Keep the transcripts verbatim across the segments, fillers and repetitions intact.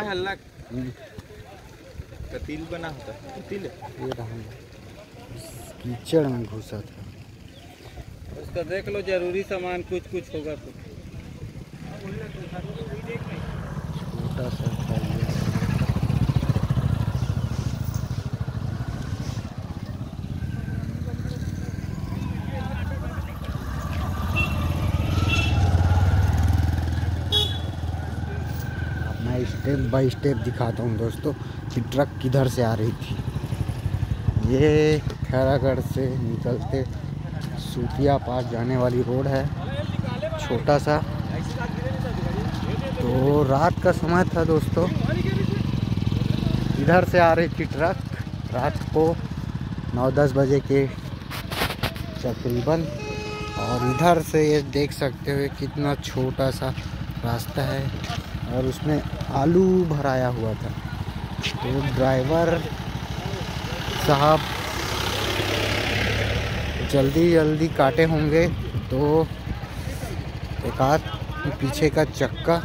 हल्ला कतील बना होता कतील ये रहा कीचड़ में घुसा था। उसका देख लो, जरूरी सामान कुछ कुछ होगा तो। छोटा सा था ये। मैं स्टेप बाय स्टेप दिखाता हूँ दोस्तों कि ट्रक किधर से आ रही थी। ये खैरागढ़ से निकलते सूतिया पास जाने वाली रोड है, छोटा सा। तो रात का समय था दोस्तों, इधर से आ रही थी ट्रक रात को नौ दस बजे के तकरीबन। और इधर से ये देख सकते हो कितना छोटा सा रास्ता है और उसमें आलू भराया हुआ था। तो ड्राइवर साहब जल्दी जल्दी काटे होंगे तो एक आध पीछे का चक्का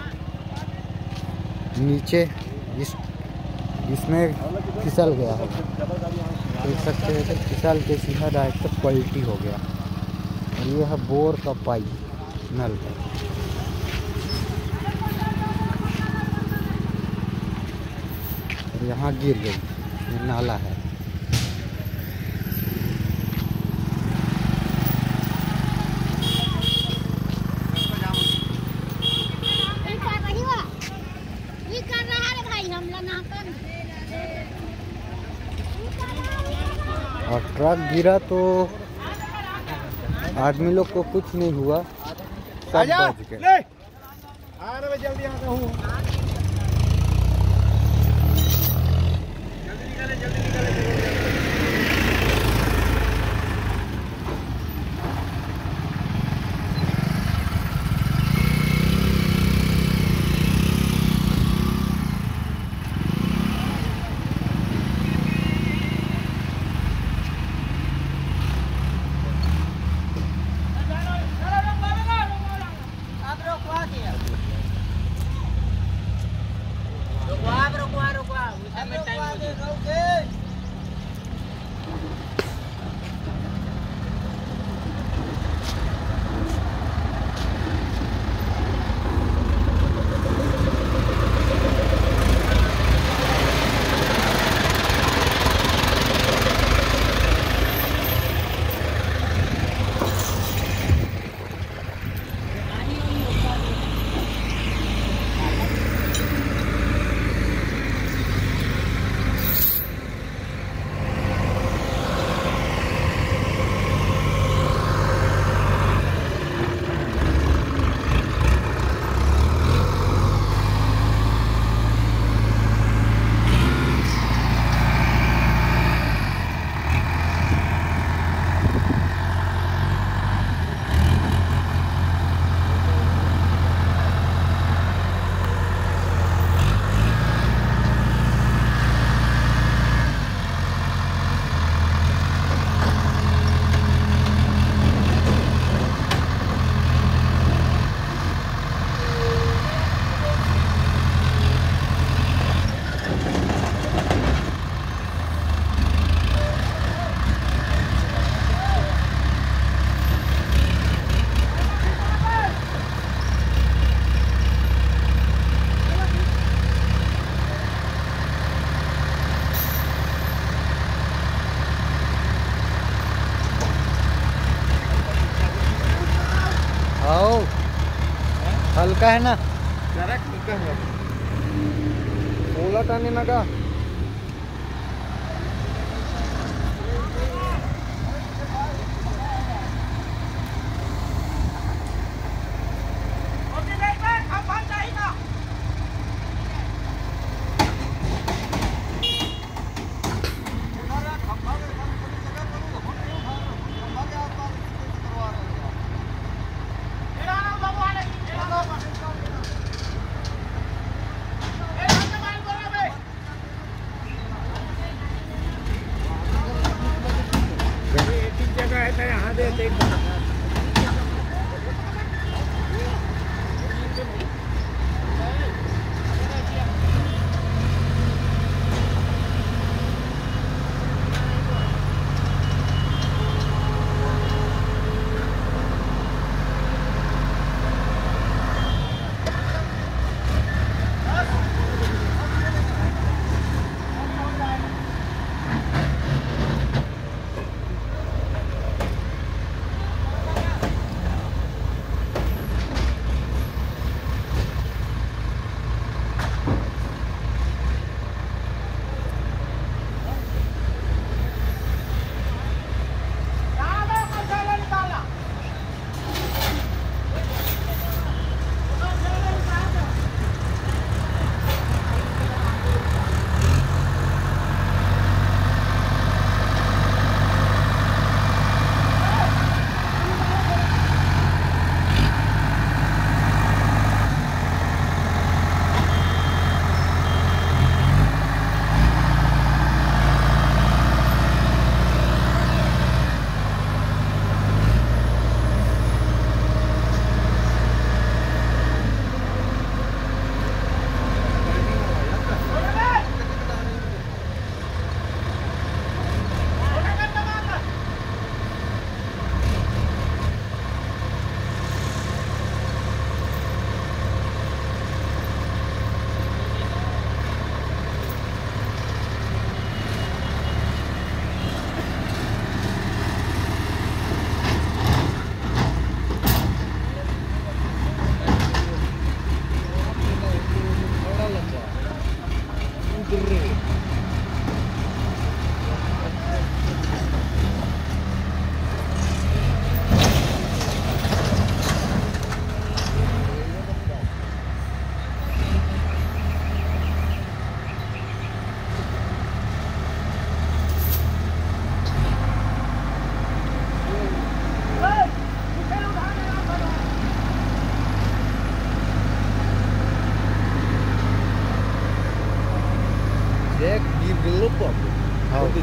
नीचे इस इसमें फिसल गया होगा। देख सकते हैं कि फिसल के सीधा डायरेक्ट पलटी हो गया। और ये है बोर का पाइप नल का। यहाँ गिर गई, ये नाला है। और ट्रक गिरा तो आदमी लोग को कुछ नहीं हुआ, सब बच गए। जल्दी आता हूँ। हल्का है ना, सोलह टन लगा।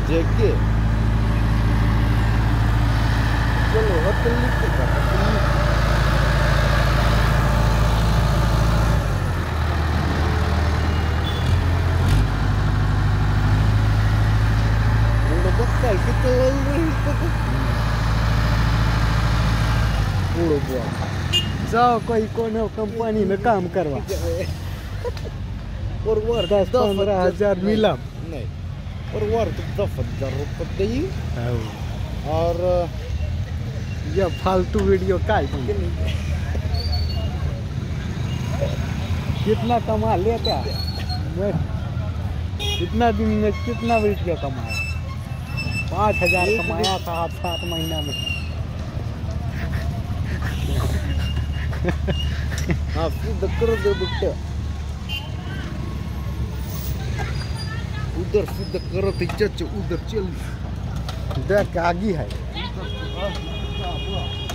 जेके चलो हथली के बक्कल कितो पूरो बुआ जाओ कोई कोनो कंपनी में काम करवा और वर्क दस पंद्रह हजार मिला नहीं और वर्क दस हजार रुपये दी और ये फालतू वीडियो का कितना कमा लेता मैं कितना दिन में कितना वीडियो कमाया पाँच हजार कमाया सात सात महीना में हाँ फिर कर दे बेटा उधर सीधा करो तो उधर चल देख आगे है